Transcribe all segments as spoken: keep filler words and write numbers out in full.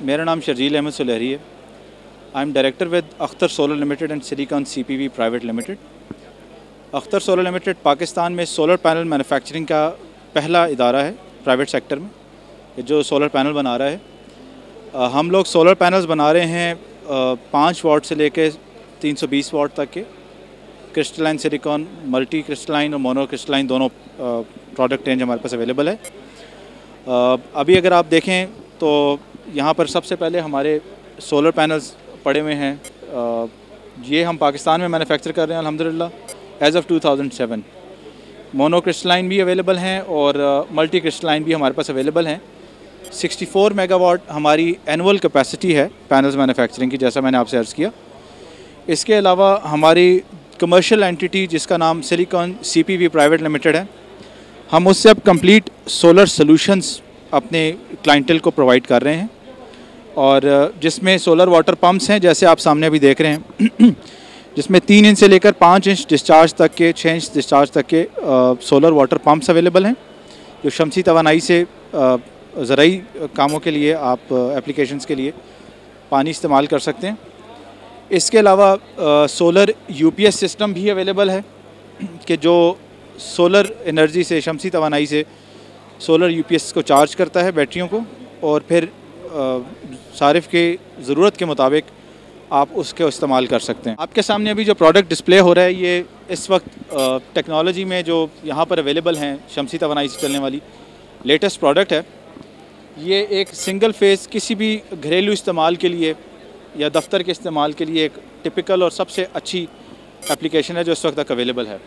मेरा नाम शर्जील अहमद सुलेहरी है। I am director with Akhtar solar limited and silicon C P V private limited. Akhtar solar limited Pakistan में solar panel manufacturing का पहला इदारा है प्राइवेट सेक्टर में जो सोलर पैनल बना रहा है। आ, हम लोग सोलर पैनल्स बना रहे हैं पाँच वाट से लेकर तीन सौ बीस वाट तक के क्रिस्टलाइन सिलिकॉन, मल्टी क्रिस्टलाइन और मोनो क्रिस्टलाइन दोनों प्रोडक्ट रेंज हमारे पास अवेलेबल है। आ, अभी अगर आप देखें तो यहाँ पर सबसे पहले हमारे सोलर पैनल्स पड़े हुए हैं। आ, ये हम पाकिस्तान में मैन्युफैक्चर कर रहे हैं अल्हम्दुलिल्लाह as of two thousand seven. Mono crystalline भी अवेलेबल हैं और मल्टी क्रिस्टलाइन भी हमारे पास अवेलेबल हैं। सिक्सटी फोर मेगावाट हमारी एनुअल कैपेसिटी है पैनल्स मैन्युफैक्चरिंग की, जैसा मैंने आपसे अर्ज़ किया। इसके अलावा हमारी कमर्शियल एंटिटी जिसका नाम silicon C P V private limited है, हम उससे अब कंप्लीट सोलर सॉल्यूशंस अपने क्लाइंटेल को प्रोवाइड कर रहे हैं और जिसमें सोलर वाटर पंप्स हैं जैसे आप सामने अभी देख रहे हैं जिसमें तीन इंच से लेकर पाँच इंच डिस्चार्ज तक के, छः इंच डिस्चार्ज तक के आ, सोलर वाटर पंप्स अवेलेबल हैं जो शमसी तवानाई से ज़राई कामों के लिए, आप एप्लीकेशंस के लिए पानी इस्तेमाल कर सकते हैं। इसके अलावा solar U P S system भी अवेलेबल है कि जो सोलर एनर्जी से, शमसी तवानाई से सोलर यू पी एस को चार्ज करता है बैटरियों को और फिर सारिफ के ज़रूरत के मुताबिक आप उसके इस्तेमाल कर सकते हैं। आपके सामने अभी जो प्रोडक्ट डिस्प्ले हो रहा है ये इस वक्त टेक्नोलॉजी में जो यहाँ पर अवेलेबल हैं शमसी तवानाई से चलने वाली लेटेस्ट प्रोडक्ट है। ये एक सिंगल फेज़ किसी भी घरेलू इस्तेमाल के लिए या दफ्तर के इस्तेमाल के लिए एक टिपिकल और सबसे अच्छी एप्लीकेशन है जो इस वक्त तक अवेलेबल है।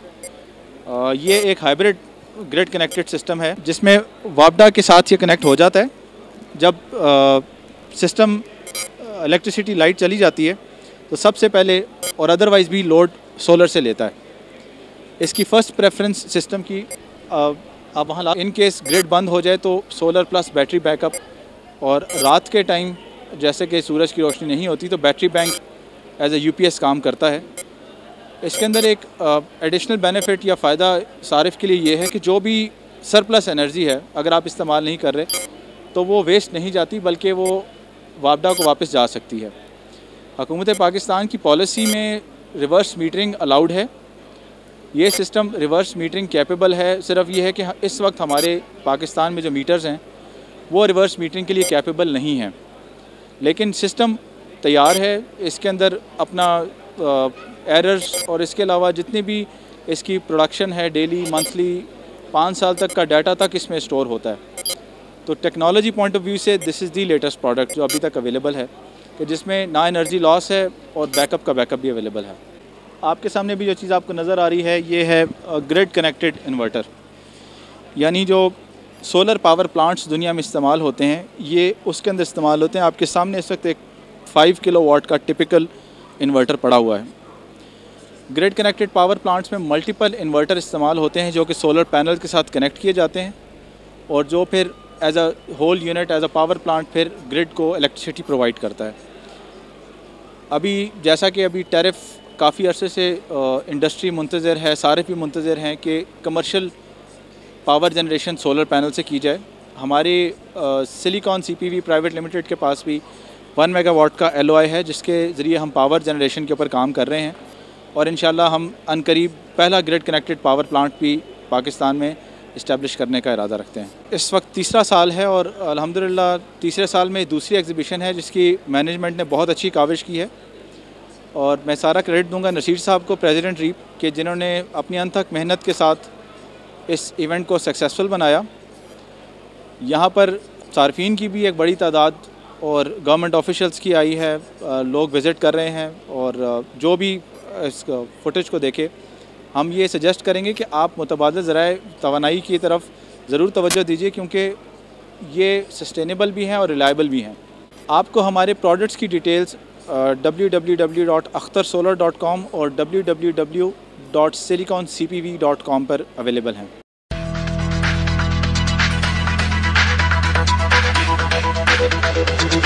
आ, ये एक हाइब्रिड ग्रिड कनेक्टेड सिस्टम है जिसमें वापडा के साथ ये कनेक्ट हो जाता है। जब सिस्टम इलेक्ट्रिसिटी लाइट चली जाती है तो सबसे पहले और अदरवाइज़ भी लोड सोलर से लेता है। इसकी फ़र्स्ट प्रेफरेंस सिस्टम की आ, अब वहाँ इन केस ग्रिड बंद हो जाए तो सोलर प्लस बैटरी बैकअप, और रात के टाइम जैसे कि सूरज की रोशनी नहीं होती तो battery bank as a U P S काम करता है। इसके अंदर एक एडिशनल बेनिफिट या फ़ायदा सारिफ के लिए ये है कि जो भी सरप्लस एनर्जी है अगर आप इस्तेमाल नहीं कर रहे तो वो वेस्ट नहीं जाती बल्कि वो वापडा को वापस जा सकती है। हुकूमत पाकिस्तान की पॉलिसी में रिवर्स मीटरिंग अलाउड है। ये सिस्टम रिवर्स मीटरिंग कैपेबल है। सिर्फ ये है कि इस वक्त हमारे पाकिस्तान में जो मीटर्स हैं वो रिवर्स मीटरिंग के लिए कैपेबल नहीं हैं, लेकिन सिस्टम तैयार है। इसके अंदर अपना एरर्स और इसके अलावा जितनी भी इसकी प्रोडक्शन है डेली, मंथली, पाँच साल तक का डाटा तक इसमें स्टोर होता है। तो टेक्नोलॉजी पॉइंट ऑफ व्यू से this is the latest product जो अभी तक अवेलेबल है कि जिसमें ना एनर्जी लॉस है और बैकअप का बैकअप भी अवेलेबल है। आपके सामने भी जो चीज़ आपको नज़र आ रही है ये है ग्रिड कनेक्टेड इन्वर्टर, यानी जो सोलर पावर प्लांट्स दुनिया में इस्तेमाल होते हैं ये उसके अंदर इस्तेमाल होते हैं। आपके सामने इस वक्त एक फाइव किलो वाट का टिपिकल इन्वर्टर पड़ा हुआ है। ग्रिड कनेक्टेड पावर प्लांट्स में मल्टीपल इन्वर्टर इस्तेमाल होते हैं जो कि सोलर पैनल के साथ कनेक्ट किए जाते हैं और जो फिर as a whole unit, as a power plant फिर ग्रिड को इलेक्ट्रिसिटी प्रोवाइड करता है। अभी जैसा कि अभी टैरिफ काफ़ी अरसे से इंडस्ट्री मुंतज़र है, सारे भी मुंतज़र हैं कि commercial power generation solar panel से की जाए। हमारे silicon C P V private limited के पास भी वन मेगावाट का एल ओ आई है जिसके ज़रिए हम पावर जनरेशन के ऊपर काम कर रहे हैं और इंशाल्लाह हम अनकरीब पहला ग्रिड कनेक्टेड पावर प्लांट भी पाकिस्तान में इस्टेब्लिश करने का इरादा रखते हैं। इस वक्त तीसरा साल है और अल्हम्दुलिल्लाह तीसरे साल में दूसरी एग्ज़िबिशन है जिसकी मैनेजमेंट ने बहुत अच्छी काविश की है और मैं सारा क्रेडिट दूंगा नसीर साहब को, प्रेसिडेंट रीप के, जिन्होंने अपनी अनथक मेहनत के साथ इस इवेंट को सक्सेसफुल बनाया। यहाँ पर सार्फिन की भी एक बड़ी तादाद और गवर्नमेंट ऑफिशियल्स की आई है, लोग विज़िट कर रहे हैं और जो भी इस फुटेज को देखे हम ये सजेस्ट करेंगे कि आप मुतबादिल ज़राए तवानाई की तरफ ज़रूर तवज्जो दीजिए क्योंकि ये सस्टेनेबल भी हैं और रिलायबल भी हैं। आपको हमारे प्रोडक्ट्स की details W W W dot Akhtar solar dot com और W W W dot silicon C P V dot com पर अवेलेबल हैं।